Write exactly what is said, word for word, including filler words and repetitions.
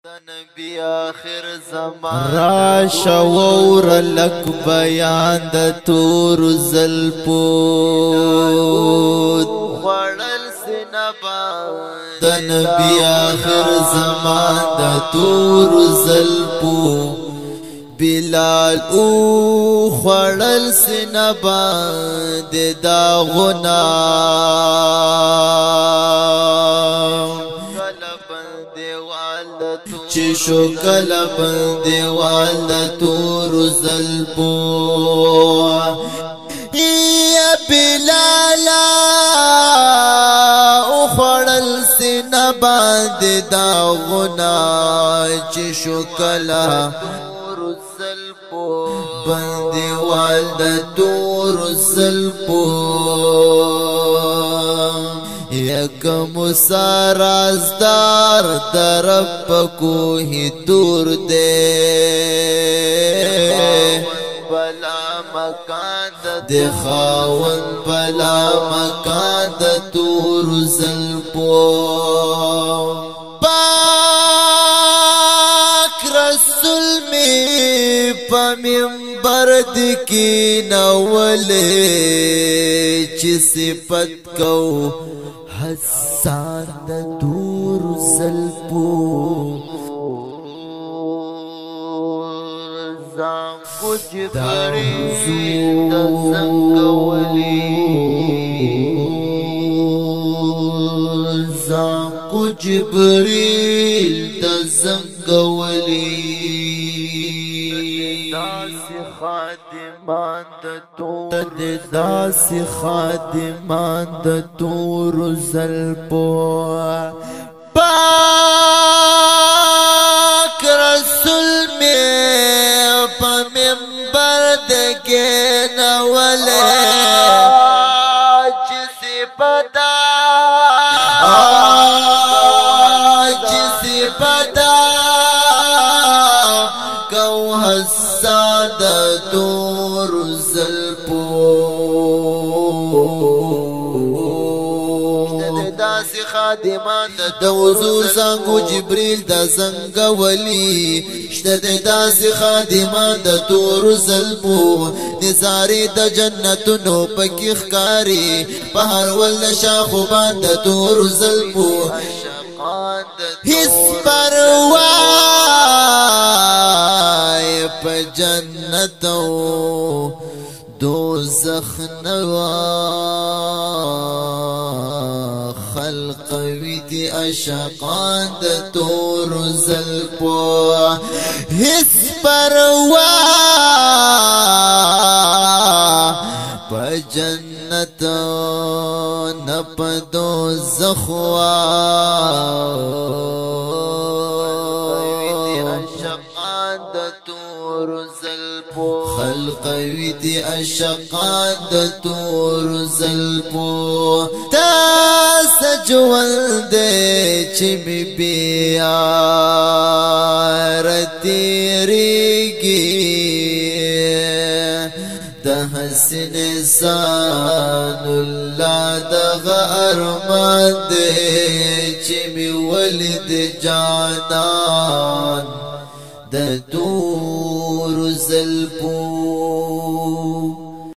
نبی آخر زمان راشا وور لک بیان د تور زلپود خوڑل سنبان د نبی آخر زمان د تور زلپو بلال او خوڑل سنبان د داغنا چشو کلا بندیوال دا تور زلپو یا بلالا اخوڑل سینا باند داغنا چشو کلا تور زلپو بندیوال دا تور زلپو یک مسارازدار در رب کوہی دور دے بلا مکان دے خاون بلا مکان دا تور زلپو پاک رسول میں پا منبر دکی نولے چی صفت کو حسان دا دور زلپو زان کچھ بڑی دا زنگولی زان کچھ بڑی دا زنگولی داسی خادمان دا تور داسی خادمان دا تور زلپو پاک رسول میں پا منبر دکے نولے جسی پتا جسی پتا کو حسان دا تور زلپو داسی خادمان د حضور زنگو جبریل د زنگولی شته داسې خادمان د تور زلپو نظارې د جنتونو پکې ښکاري په هر ول شاخو باندې تور زلپو هیڅ پروا په جنت او دوزخ نوا خلق ویدی اشقان د تور زلپو هیڅ پروا په جنت نه په دوزخ وا خلق ویدی اشقان د تور زلپو تاس جوال دے چی می بیار تیریگی دا حسن سان اللہ دا غرمان دے چی می ولد جانان دا